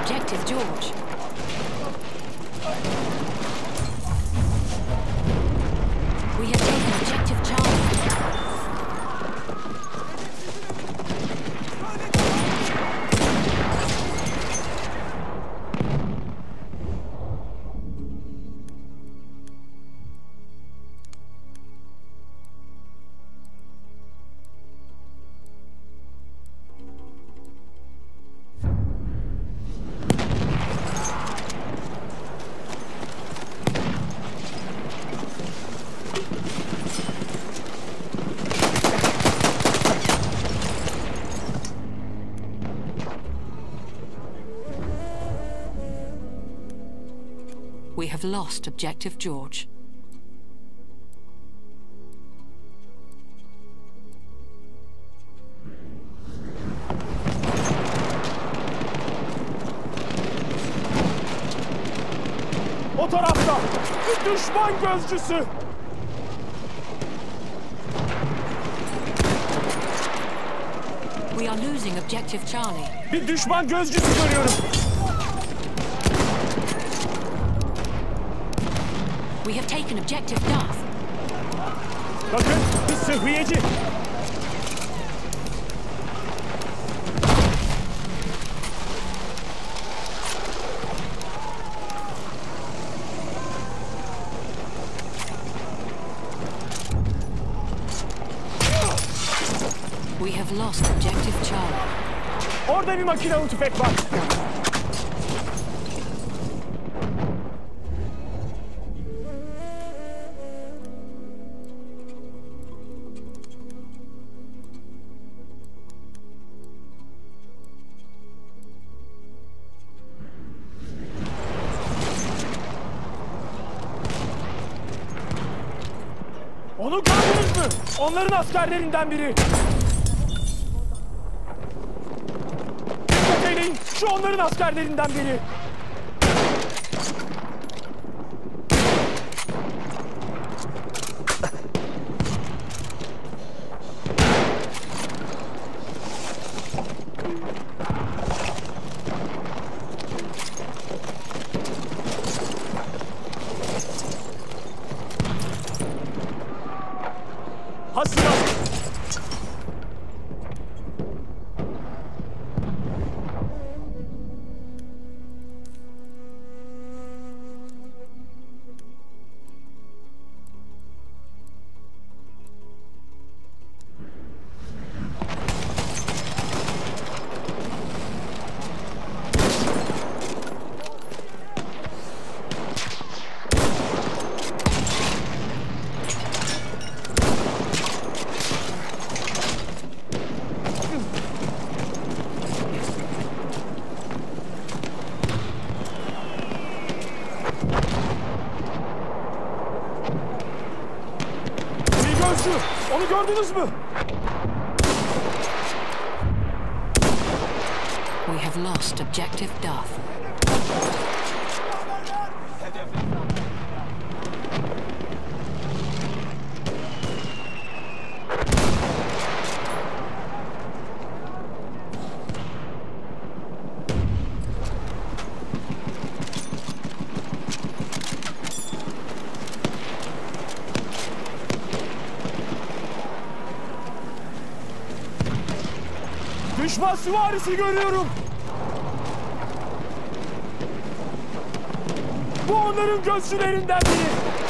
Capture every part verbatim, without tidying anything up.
Objective George. We have taken Objective Charlie. We have lost Objective George. O tarafta bir düşman gözcüsü. We are losing Objective Charlie. Bir düşman gözcüsü görüyorum. We have taken Objective Duff. Bakın, bir sıhhiyeci. We have lost Objective Charlie. Orada bir makinalı tüfek var. Onu gördünüz mü? Onların askerlerinden biri. Dikkat eyleyin, şu onların askerlerinden biri. Hasıla! Onu gördünüz mü? We have lost Objective Duff. Düşman süvarisi görüyorum. Bu onların gözcülerinden biri.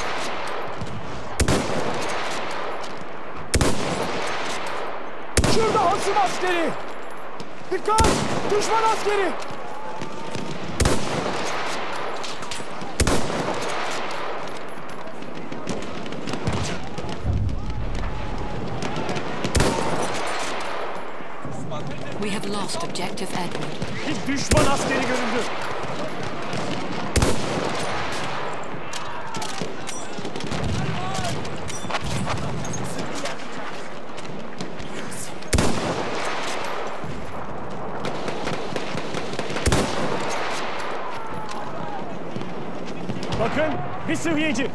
Şurada hasım askeri. Dikkat! Düşman askeri. We have lost Objective Edward. Bir düşman askeri görüldü. Bakın, bir sıhhiyeci.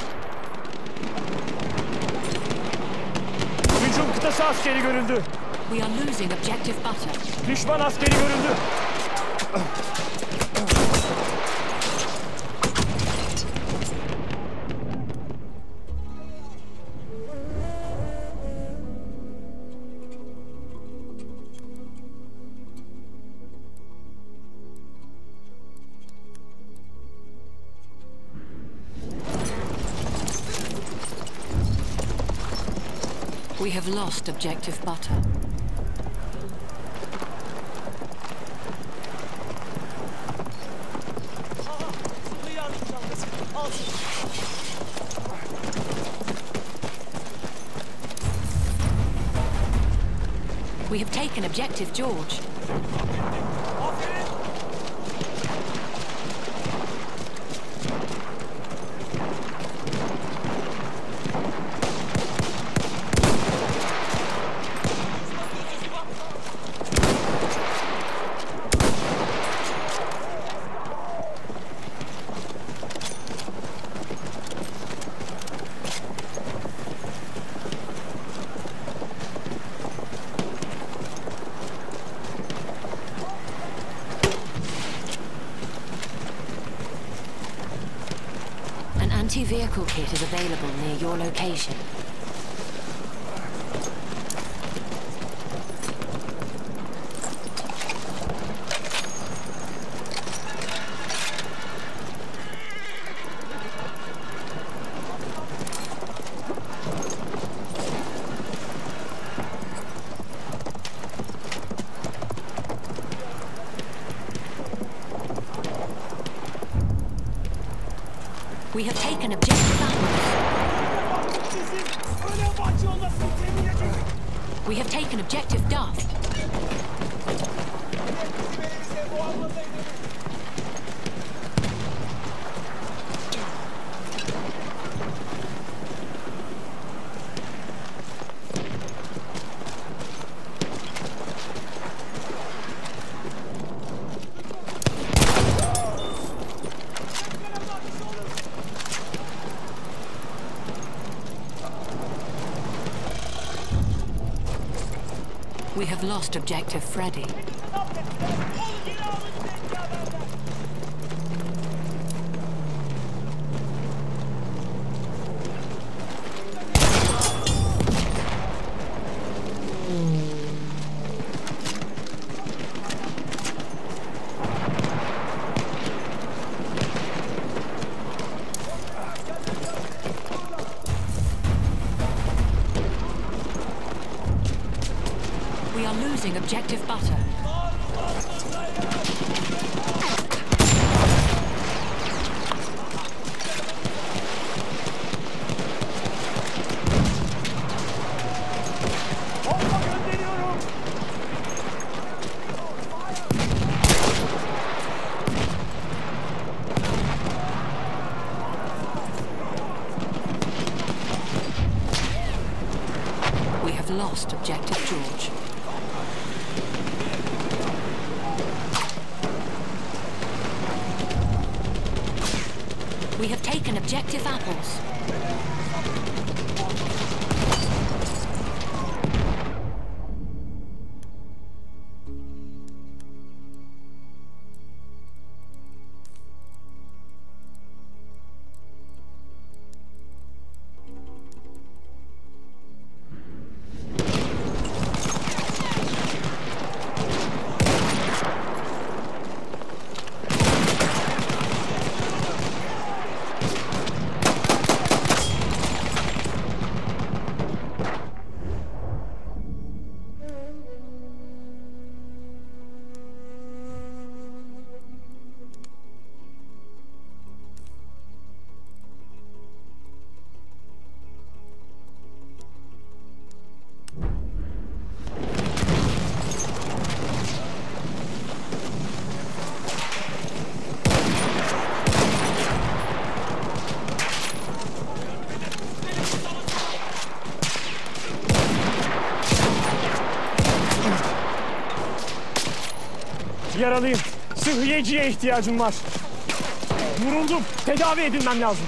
Hücum kıtası askeri görüldü. We are losing objective butter. Düşman askeri görüldü. We have lost objective butter. We have taken objective George. Anti-vehicle kit is available near your location. We have taken objective apples. We have taken objective Duff. We have lost objective Freddy. We are losing objective butter. We have lost objective George. We have taken objective apples. Yaralıyım. Sıhhiyeciye ihtiyacım var. Vuruldum. Tedavi edilmem lazım.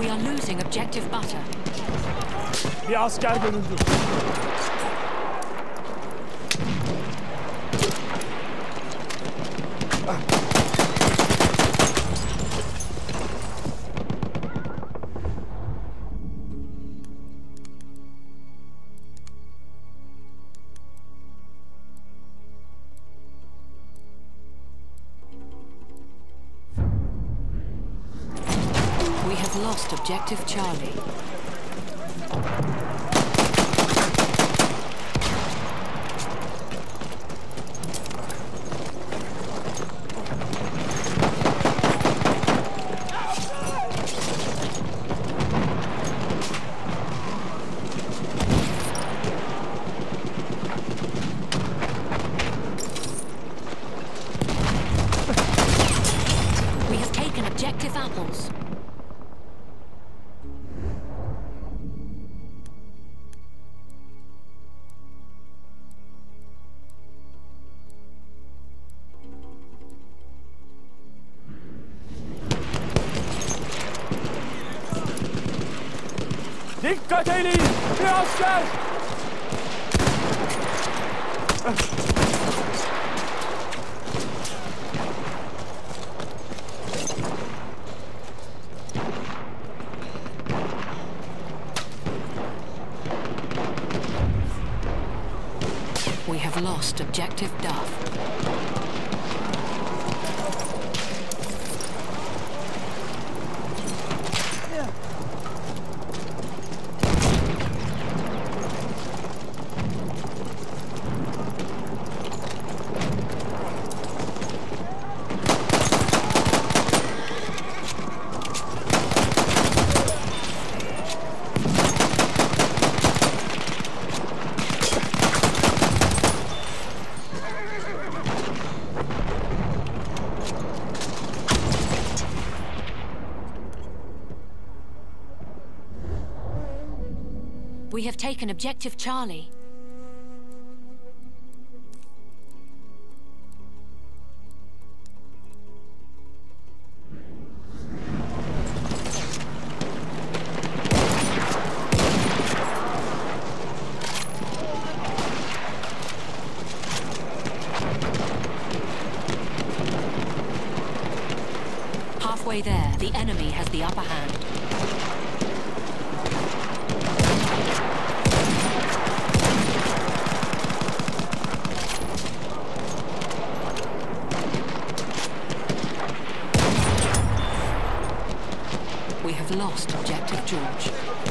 We are losing objective butter. Bir asker görüldü. We have lost objective Charlie. We have taken objective apples. Dikkat edin! Bir asker! We have lost objective Duff. We have taken objective Charlie. Halfway there, the enemy has the upper hand. We have lost objective George.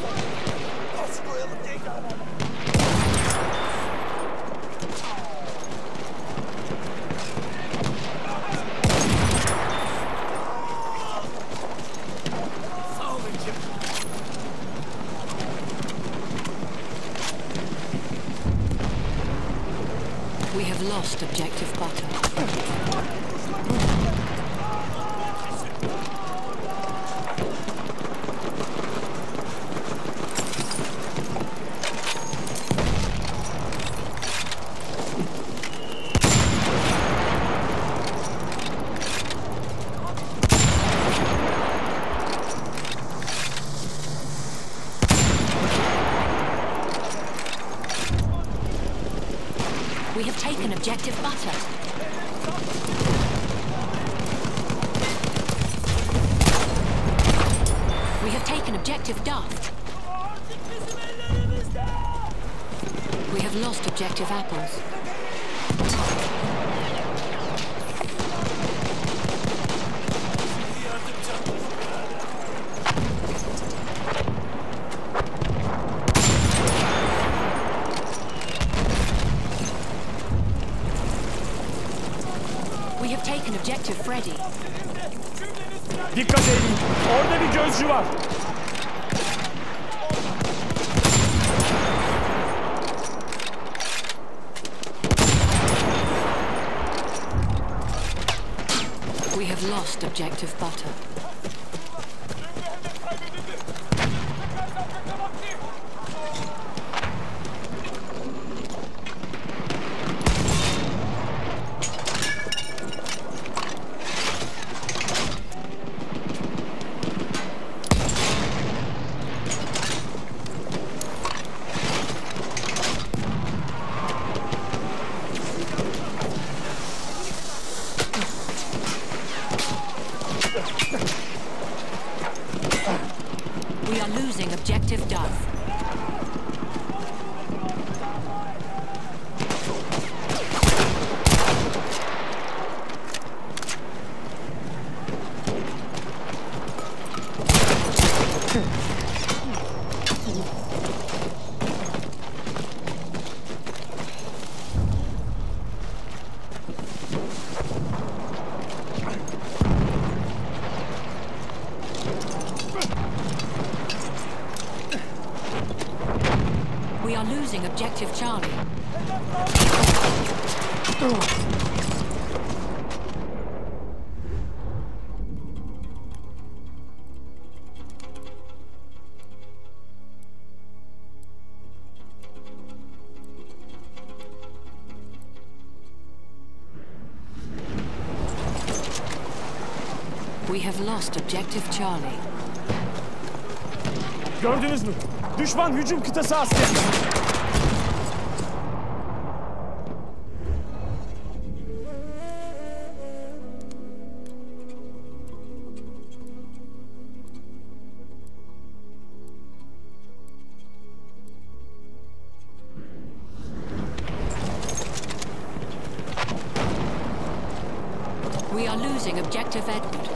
We have lost objective butter. We have taken objective butter. We have taken objective Duff. We have lost objective apples. We have taken objective Freddy. Dikkat edin! Orada bir gözcü var. We have lost objective butter. We are losing objective Duff. We are losing objective Charlie. We have lost objective Charlie. Gördünüz mü? Düşman hücum kıtası askeri. We are losing objective Edward.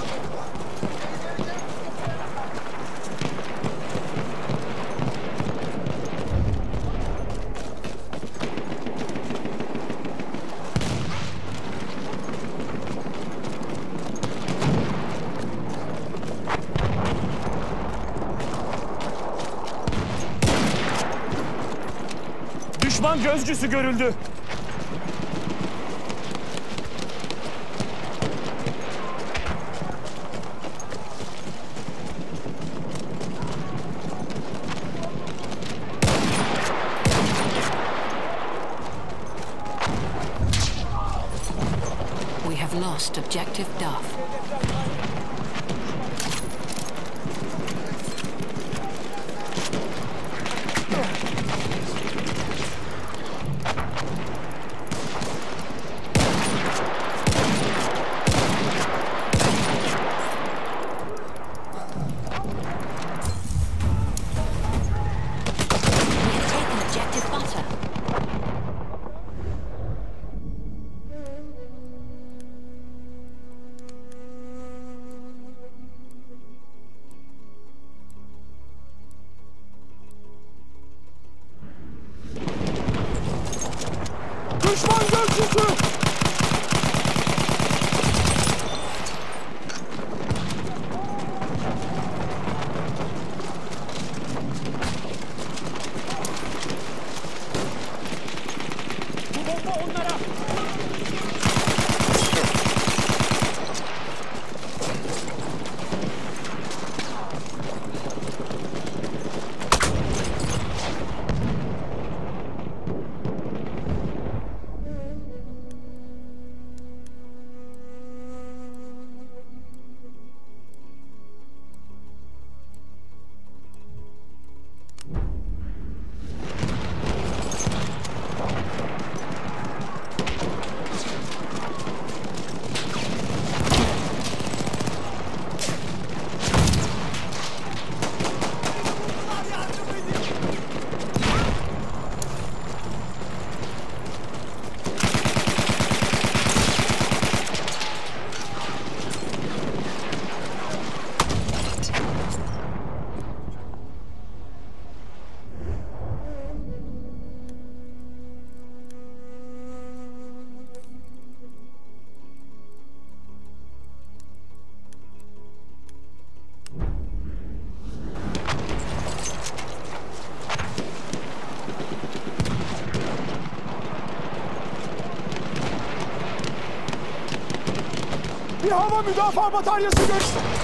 Düşman gözcüsü görüldü. We have lost objective Duff. Düşman gözcüsü! Bu bomba onlara! Bir hava müdafaa bataryası gör...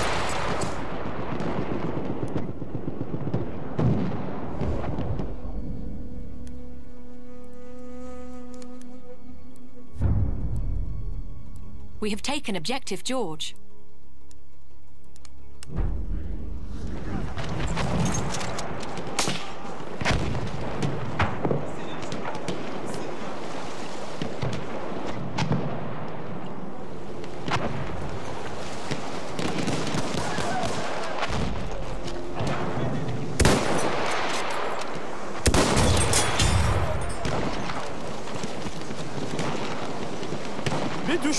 We have taken objective George.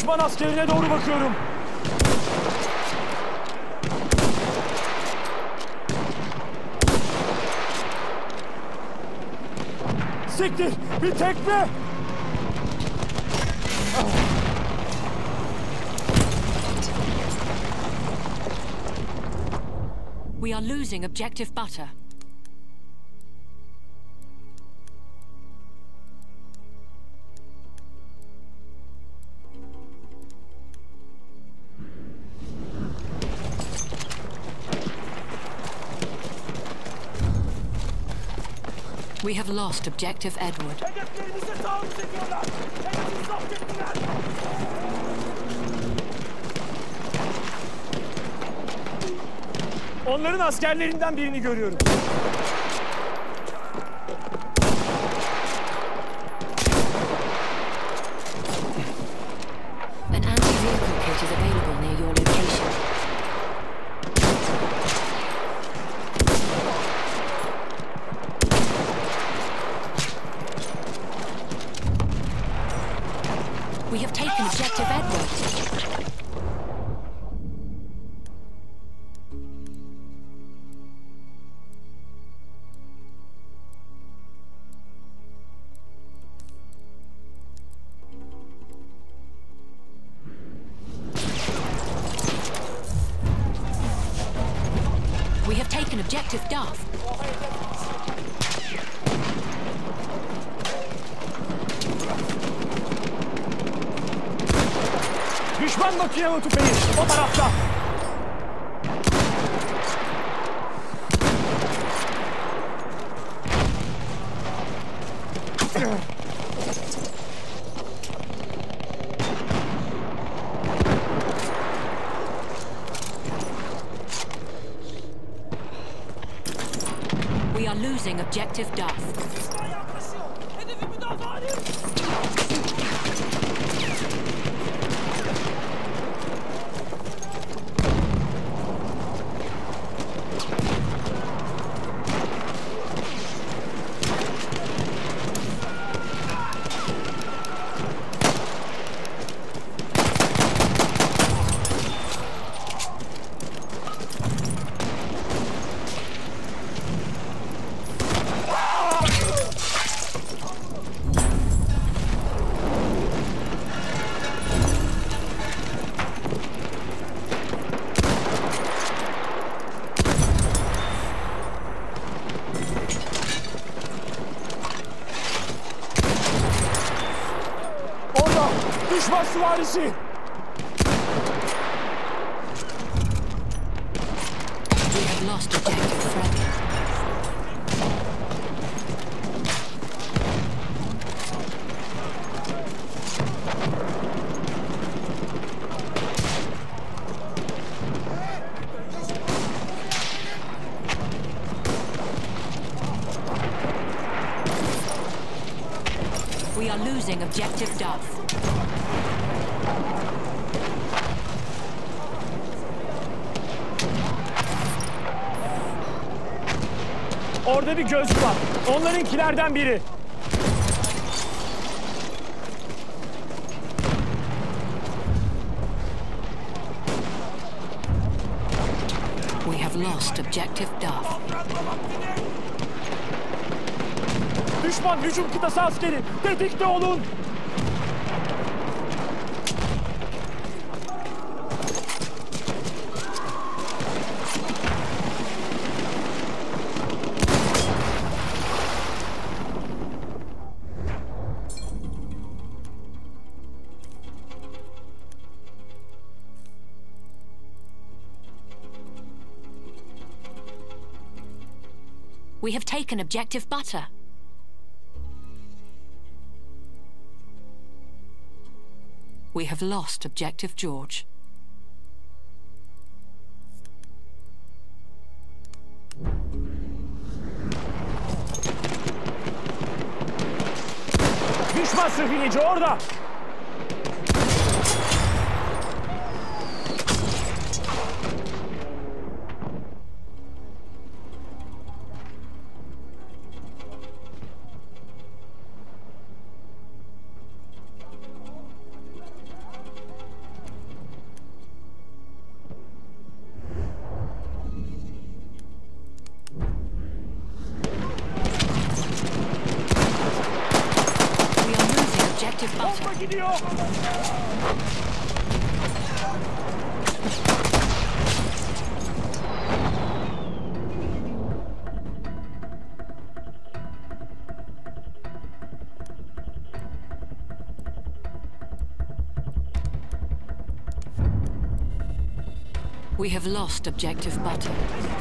Düşman askerine doğru bakıyorum. Siktir! Bir tekme! We are losing objective butter. We have lost objective Edward. Hedeflerimize taarruz ediyorlar! Hedefi zapt ettiler! Onların askerlerinden birini görüyorum. An anti-vehicle kit is available near your location. We have taken objective Edward. We have taken objective Duff. Düşman makinalı tüfeği o tarafta. We are losing objective Duff. Hedefi müdafaa edin. Düşman süvarisi! We have lost objective Fred. We are losing objective Duff. Orada bir gözcü var. Onlarınkilerden biri. We have lost objective Duff. Düşman hücum kıtası askeri. Tetikte olun. We have taken objective butter. We have lost objective George. Düşman sırhiyeci orada. We have lost objective butter.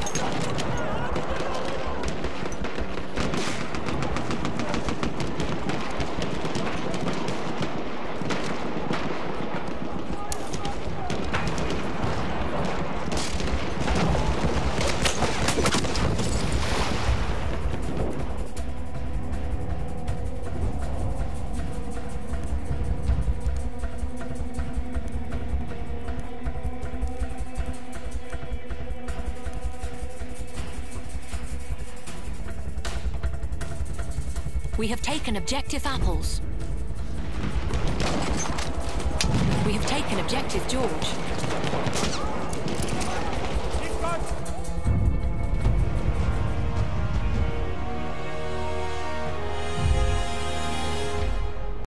We have taken objective apples. We have taken objective George. Keep guard.